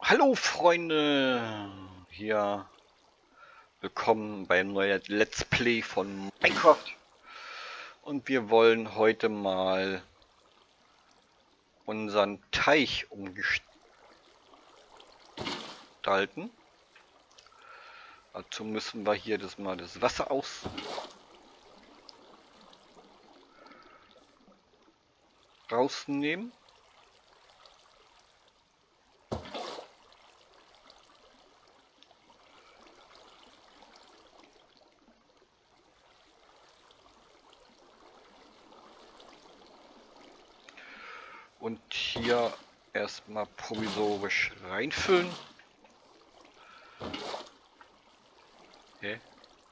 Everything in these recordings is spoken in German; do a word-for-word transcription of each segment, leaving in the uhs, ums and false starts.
Hallo Freunde, hier willkommen beim neuen Let's Play von Minecraft und wir wollen heute mal unseren Teich umgestalten. Dazu müssen wir hier das mal das Wasser aus rausnehmen. Und hier erstmal provisorisch reinfüllen. Okay.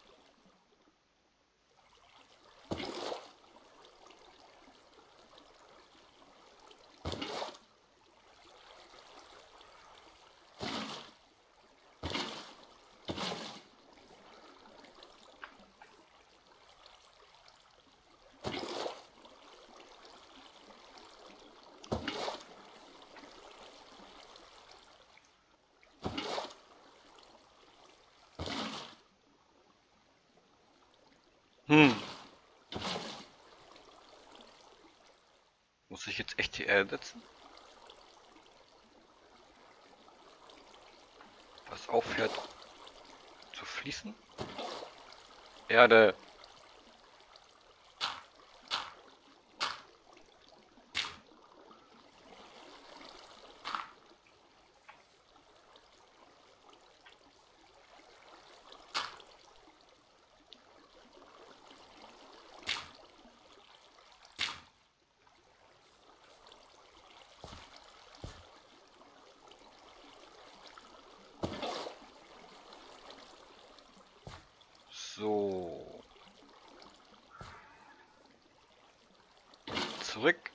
Hm. Muss ich jetzt echt die Erde setzen? Was aufhört zu fließen? Erde. So. Zurück.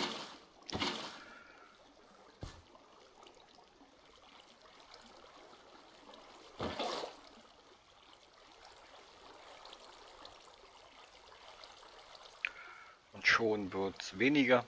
Und schon wird es weniger.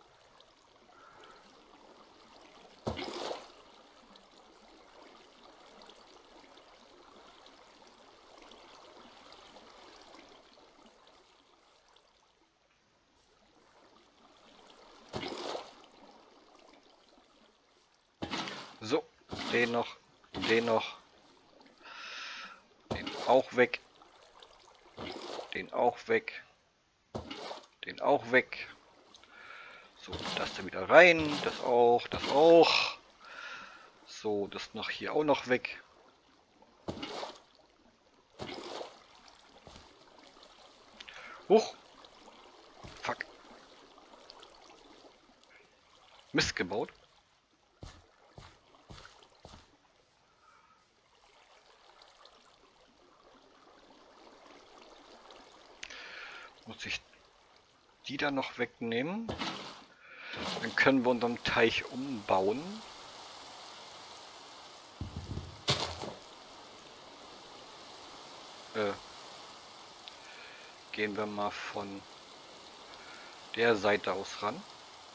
So, den noch, den noch, den auch weg, den auch weg, den auch weg. So, das da wieder rein, das auch, das auch. So, das noch hier auch noch weg. Huch! Fuck. Mist gebaut. Muss ich die da noch wegnehmen? Dann können wir unseren Teich umbauen. Äh, gehen wir mal von der Seite aus ran.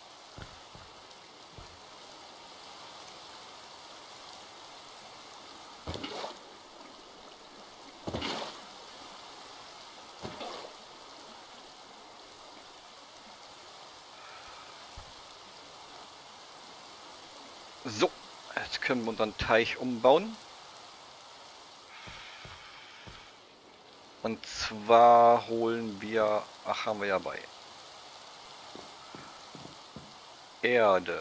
So, jetzt können wir unseren Teich umbauen. Und zwar holen wir, ach, haben wir ja bei Erde.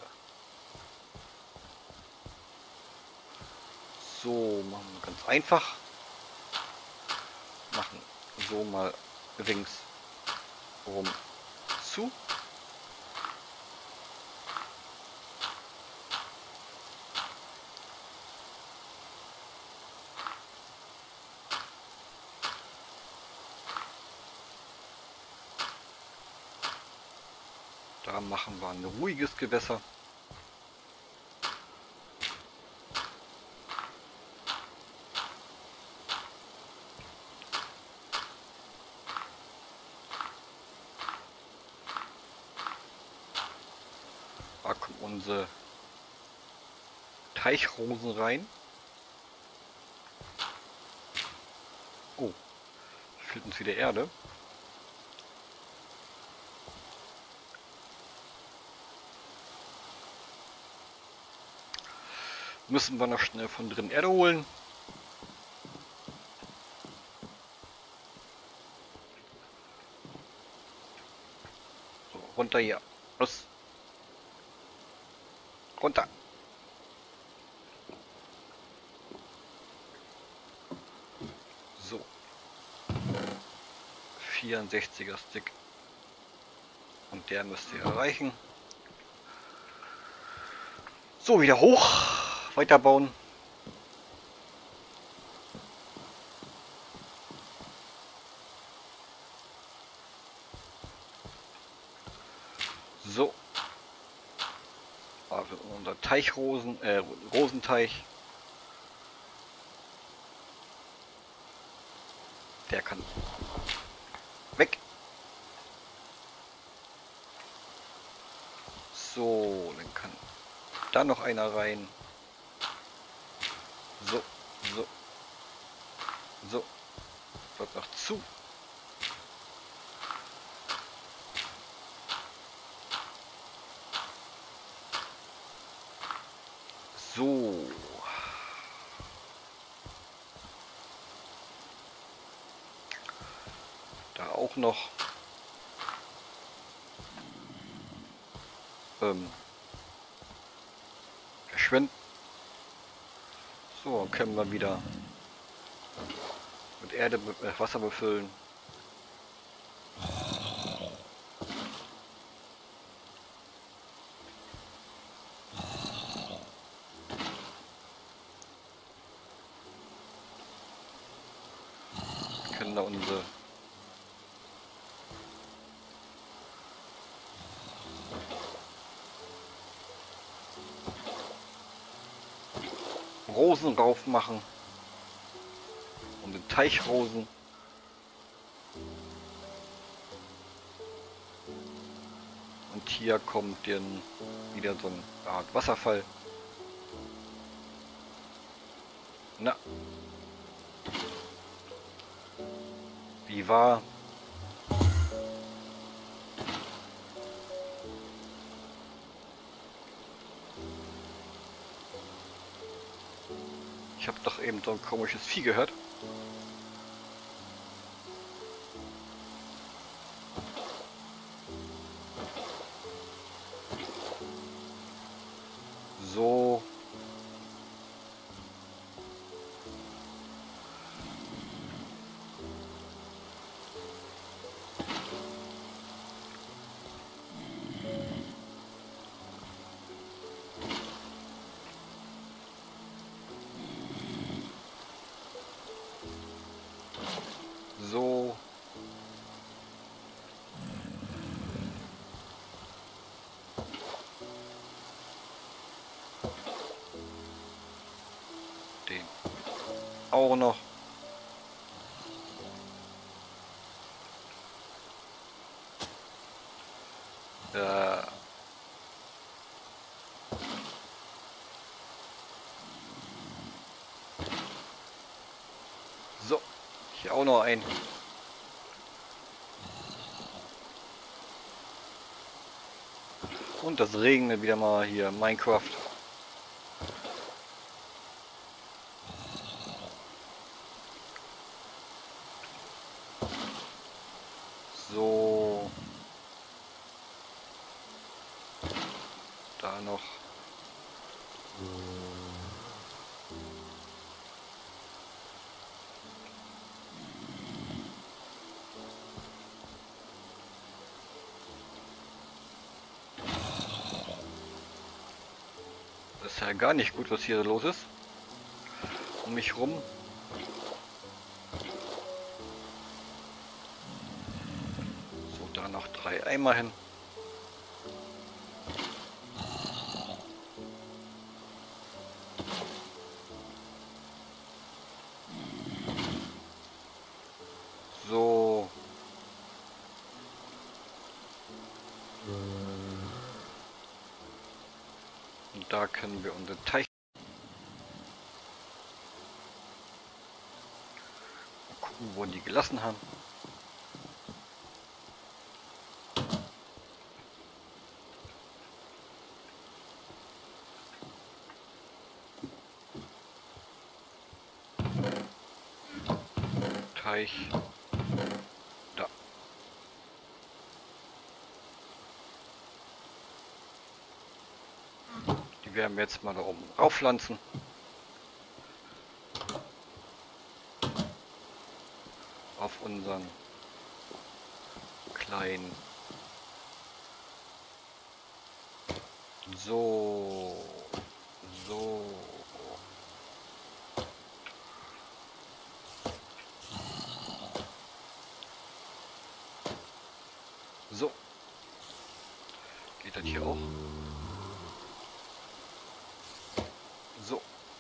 So, machen wir ganz einfach. Machen so mal rings rum zu. Da machen wir ein ruhiges Gewässer. Da kommen unsere Teichrosen rein. Oh, fehlt uns wieder Erde. Müssen wir noch schnell von drin Erde holen. So, runter hier. Los. Runter. So. vierundsechziger Stick. Und der müsste erreichen. So, wieder hoch. Weiterbauen. So. Also unser Teichrosen, äh, Rosenteich. Der kann weg. So, dann kann da noch einer rein. So, so, so. Wird noch zu. So. Da auch noch. Ähm. Verschwinden. So, können wir wieder mit Erde, mit Wasser befüllen. Wir können da unsere Rosen rauf machen. Und den Teichrosen. Und hier kommt dann wieder so eine Art Wasserfall. Na. Wie war? Ich habe doch eben so ein komisches Vieh gehört. So. So. Den auch noch. Äh. So. Hier auch noch ein. Und das regnet wieder mal hier Minecraft. So. Da noch. Das ist ja gar nicht gut, was hier los ist. Um mich rum. So, da noch drei Eimer hin. So. Und da können wir unseren Teich. wo die gelassen haben. Teich. Da. Die werden wir jetzt mal da oben raufpflanzen. Auf unseren kleinen. So. So. So. Geht das hier auch? So.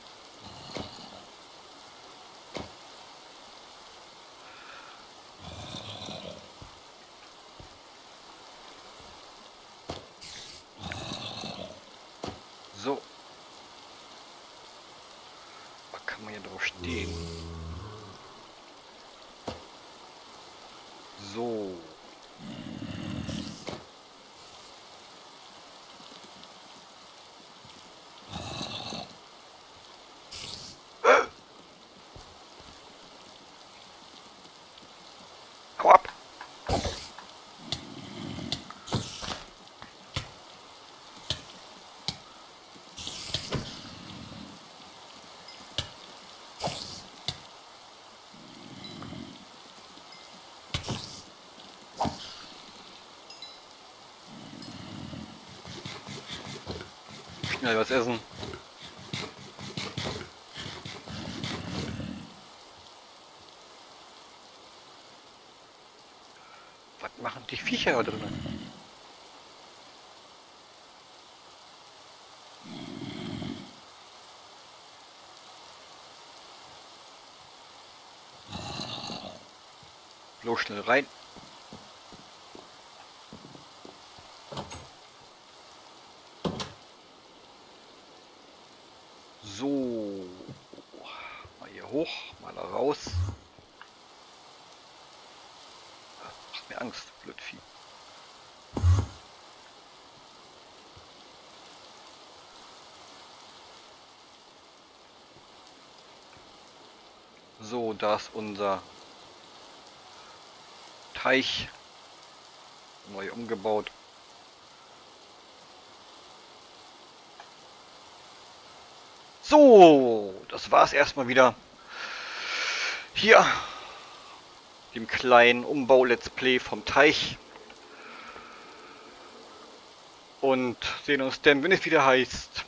So. Was kann man hier drauf stehen? So. Hau ab! Schnell was essen. Was machen die Viecher da drinnen? Bloß schnell rein. So. Mal hier hoch, mal da raus. Macht mir Angst, Blödvieh. So, da ist unser Teich. Neu umgebaut. So, das war es erstmal wieder. Hier, dem kleinen Umbau-Let's Play vom Teich. Und sehen uns dann, wenn es wieder heißt